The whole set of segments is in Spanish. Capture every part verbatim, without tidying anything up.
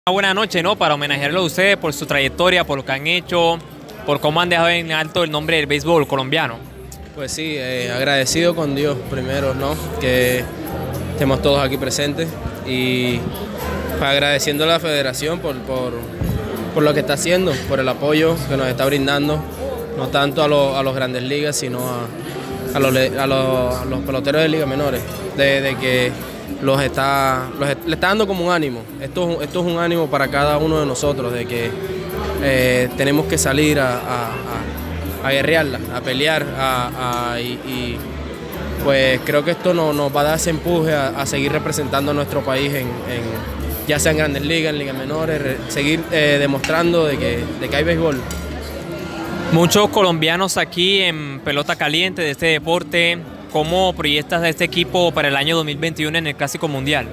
Una buena noche, ¿no? Para homenajearlo a ustedes por su trayectoria, por lo que han hecho, por cómo han dejado en alto el nombre del béisbol colombiano. Pues sí, eh, agradecido con Dios primero, ¿no? Que estemos todos aquí presentes y pues, agradeciendo a la federación por, por, por lo que está haciendo, por el apoyo que nos está brindando, no tanto a, lo, a los grandes ligas, sino a, a, los, a, los, a los peloteros de ligas menores, de, de que los está, los, le está dando como un ánimo. Esto, esto es un ánimo para cada uno de nosotros, de que eh, tenemos que salir a, a, a, a guerrearla, a pelear, a, a, y, y pues creo que esto nos, nos va a dar ese empuje a, a seguir representando a nuestro país, en, en, ya sea en grandes ligas, en ligas menores, re, seguir eh, demostrando de que, de que hay béisbol. Muchos colombianos aquí en pelota caliente de este deporte. ¿Cómo proyectas a este equipo para el año dos mil veintiuno en el Clásico Mundial?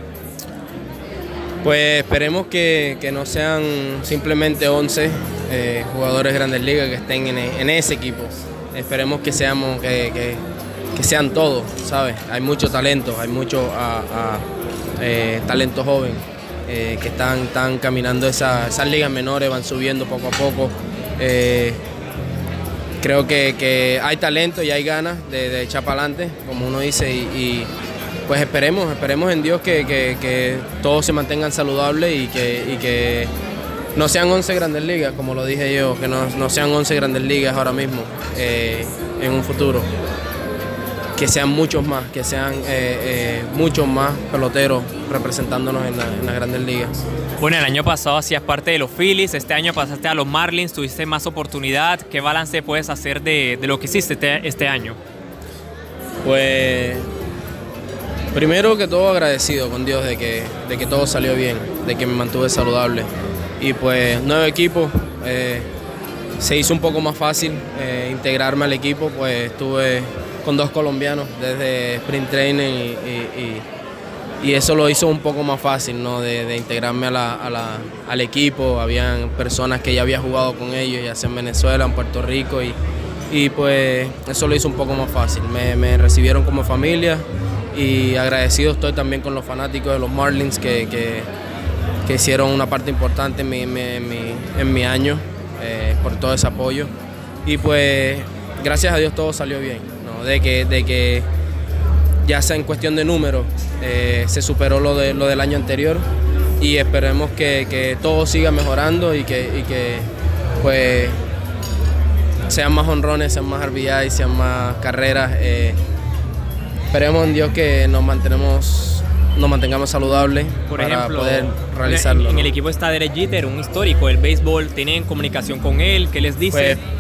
Pues esperemos que, que no sean simplemente once eh, jugadores de Grandes Ligas que estén en, en ese equipo. Esperemos que, seamos, que, que, que sean todos, ¿sabes? Hay mucho talento, hay mucho a, a, eh, talento joven eh, que están, están caminando esa, esas ligas menores, van subiendo poco a poco. Eh, Creo que, que hay talento y hay ganas de, de echar para adelante, como uno dice, y, y pues esperemos, esperemos en Dios que, que, que todos se mantengan saludables y que, y que no sean once grandes ligas, como lo dije yo, que no, no sean once grandes ligas ahora mismo, eh, en un futuro. Que sean muchos más, que sean eh, eh, muchos más peloteros representándonos en, la, en las grandes ligas. Bueno, el año pasado hacías parte de los Phillies, este año pasaste a los Marlins, tuviste más oportunidad. ¿Qué balance puedes hacer de, de lo que hiciste este, este año? Pues, primero que todo agradecido con Dios de que, de que todo salió bien, de que me mantuve saludable. Y pues, nuevo equipo, eh, se hizo un poco más fácil eh, integrarme al equipo, pues estuve con dos colombianos desde Sprint Training y, y, y, y eso lo hizo un poco más fácil, ¿no? de, de integrarme a la, a la, al equipo. Habían personas que ya había jugado con ellos, ya sea en Venezuela, en Puerto Rico, y, y pues eso lo hizo un poco más fácil. Me, me recibieron como familia y agradecido estoy también con los fanáticos de los Marlins que, que, que hicieron una parte importante en mi, en mi, en mi, en mi año, eh, por todo ese apoyo. Y pues gracias a Dios todo salió bien. De que, de que ya sea en cuestión de números, eh, se superó lo, de, lo del año anterior y esperemos que, que todo siga mejorando y que, y que pues, sean más honrones, sean más R B I, sean más carreras. Eh, esperemos en Dios que nos, mantenemos, nos mantengamos saludables. Por para ejemplo, poder realizarlo. En, en ¿no? el equipo está Derek Jeter, un histórico del béisbol. ¿Tienen comunicación con él? ¿Qué les dice? Pues,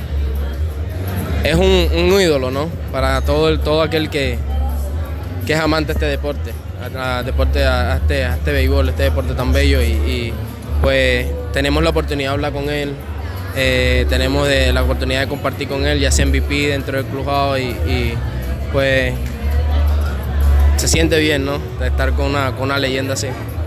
es un, un ídolo, ¿no? Para todo, el, todo aquel que, que es amante de este deporte, a, a, deporte a, a, este, a este béisbol, este deporte tan bello. Y, y pues tenemos la oportunidad de hablar con él, eh, tenemos de, la oportunidad de compartir con él, ya sea M V P dentro del clubhouse, y, y pues se siente bien, ¿no? De estar con una, con una leyenda así.